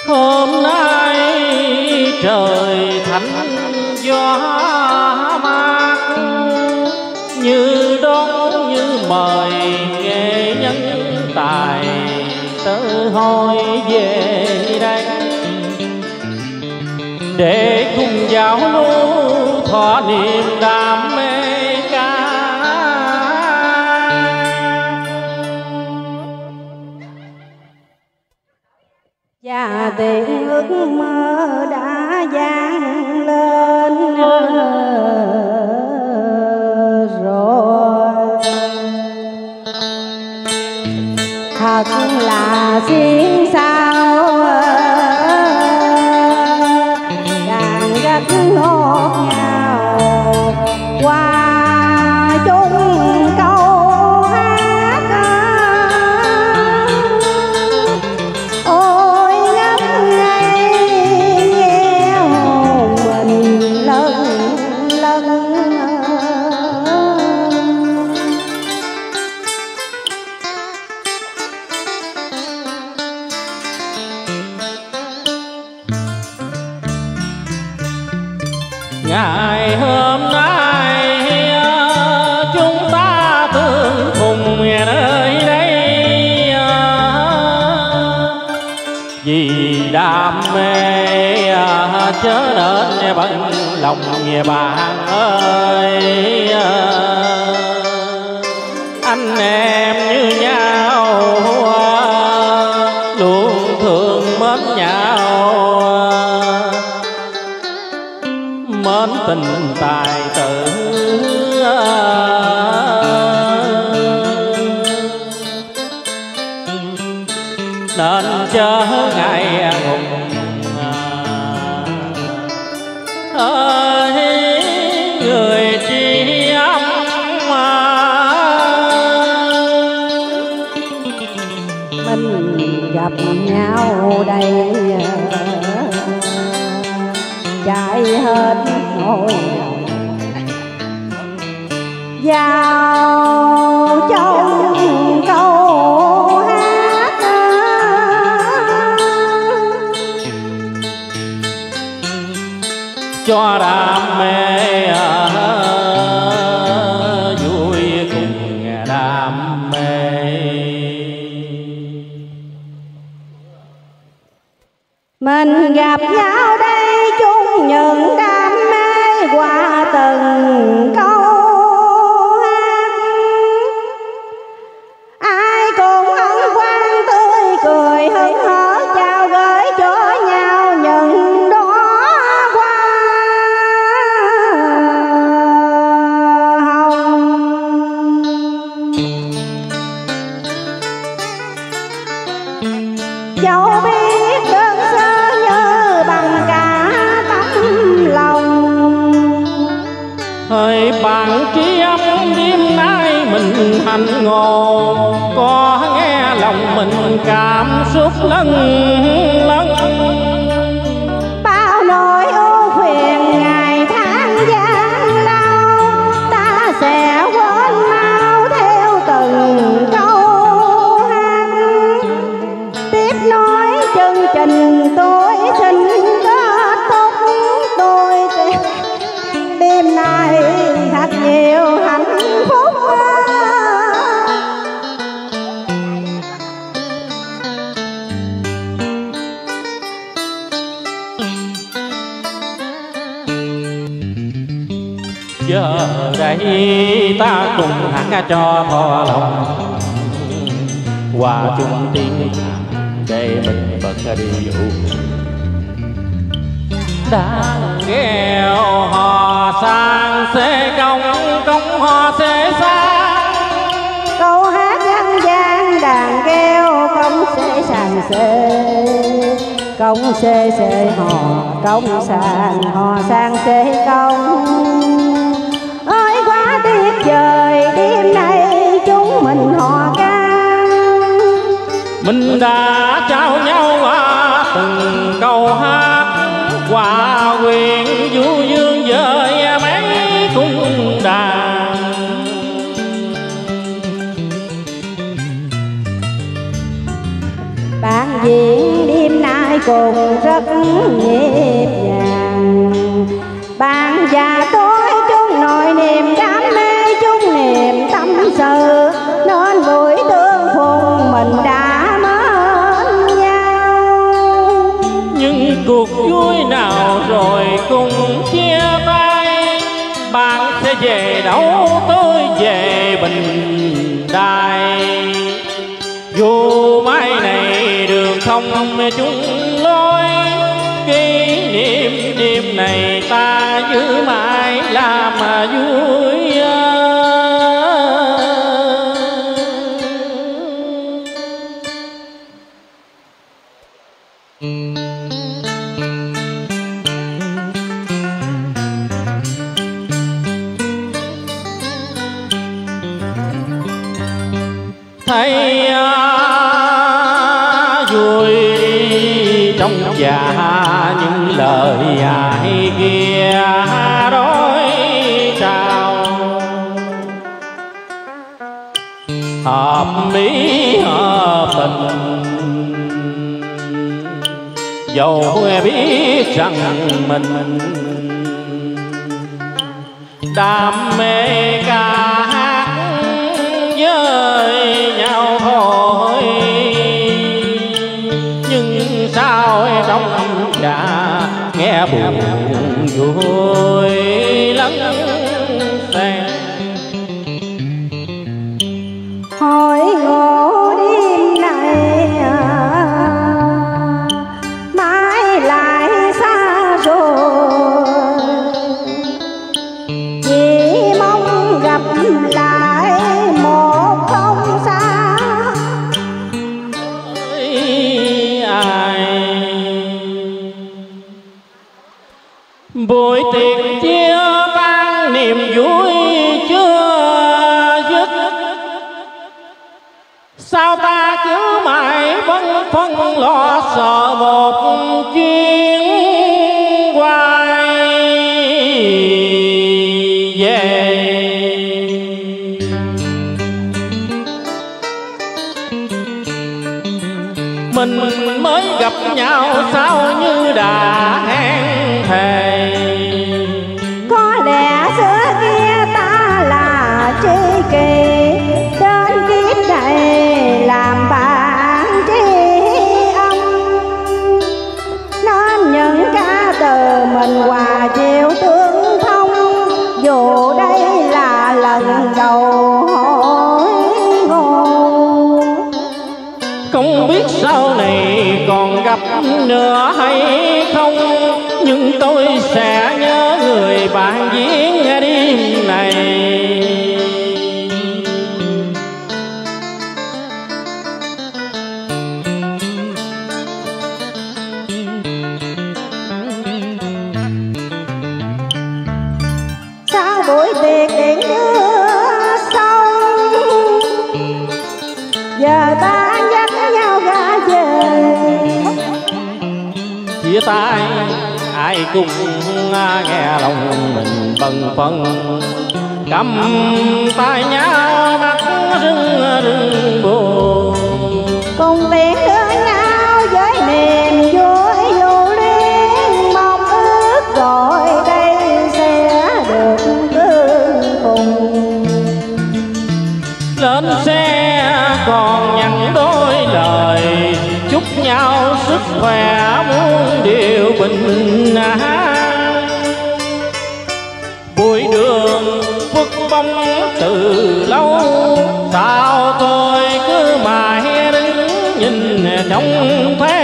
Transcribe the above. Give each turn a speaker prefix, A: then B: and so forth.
A: Hôm nay trời thánh gió mát, như đón như mời nghệ nhân tài tớ hoi về đây, để cùng giao lưu thọ niềm đam mê ca.
B: Và tiếng ước mơ đã vang lên rồi, thật là xiên sao càng rất ngọt ngào qua chung câu hát. Ôi ngất ngây nghe hồn mình lần lần,
A: ngày hôm nay chúng ta tương cùng nơi đây, vì đam mê chớ nên bận lòng bạn ơi. Anh em như nhau luôn thương mến nhau, mến tình tài tử nên chớ ngại ngùng ơi người tri âm.
B: mình gặp nhau đây chạy hết nỗi lòng vào trong câu hát.
A: Cho đam mê vui cùng đam mê.
B: Mình gặp nhau đây chung những đam mê qua từng câu hát. Ai cùng hân hoan tươi cười hớn hở chào gửi cho nhau những đóa hoa hồng. Dẫu biết đơn sơ như bằng cả tấm lòng,
A: hỡi bạn tri âm đêm nay mình hành ngộ, có nghe lòng mình cảm xúc lâng lâng.
B: bao nỗi ưu phiền ngày tháng gian lao, ta sẽ quên mau theo từng câu hát. Tiếp nối chương trình tôi xin kết thúc, tôi đêm nay thật nhiều hạnh phúc.
A: Giờ đây ta cùng hát cho thọ lòng, hòa chung tiếng để mình bật đi vụ. Đang nghèo hò sang xê công, công hò xê sang.
B: Câu hát dân gian đàn kêu công xê sàn xê, công xê xê hò công sàn hò sang xê công. Ơi quá tuyệt vời đêm nay chúng mình hò ca,
A: mình đã trao nhau qua từng câu hát, hòa quyện du dương với mấy cung đàn.
B: bạn diễn đêm nay cùng rất nhịp nhàng. Bạn và tôi chung nỗi niềm đam mê, chung niềm tâm sự, nên buổi tương phùng mình đã mến nhau.
A: Nhưng cuộc vui nào rồi cùng chia tay, bạn sẽ về đâu tôi về Bình Đài. Dù mai này đường không chung lối, kỷ niệm đêm này ta giữ mãi làm mà vui. Thấy vui trong dạ những lời ai kia đôi trao, hợp ý hợp tình, dẫu biết rằng mình đam mê ca hát với nhau thôi. Nhưng sao trong đã nghe buồn vui lắng xen.
B: Hỏi ngộ đêm này mãi lại xa rồi, chỉ mong gặp lại một không xa.
A: Ai buổi tiệc chia tan niềm vui chưa dứt, sao ta cứ mãi vẫn phân lo sợ một chuyến quay về. Mình mới gặp nhau sao như đã hẹn thề,
B: Có lẽ xưa kia ta là tri kỷ, đến kiếp này làm bạn tri âm. Nên những ca từ mình hòa chiều tương thông, dù đây là lần đầu hội ngộ.
A: không biết sau này còn gặp nữa hay không, nhưng tôi sẽ nhớ người bạn viếng đêm này.
B: Sau buổi tiệc điện đưa xong, giờ ta dắt nhau ra về.
A: Chia tay ai cũng nghe lòng mình bần phần, cầm tay nhau mắt rưng rưng buồn.
B: Cùng tiễn đưa nhau với niềm vui dù liên, mong ước rồi đây sẽ được tương cùng.
A: Lên xe còn nhắn đôi lời, chúc nhau sức khỏe muôn điều bình an. Bụi đường phất bóng từ lâu, sao tôi cứ mãi đứng nhìn trong thế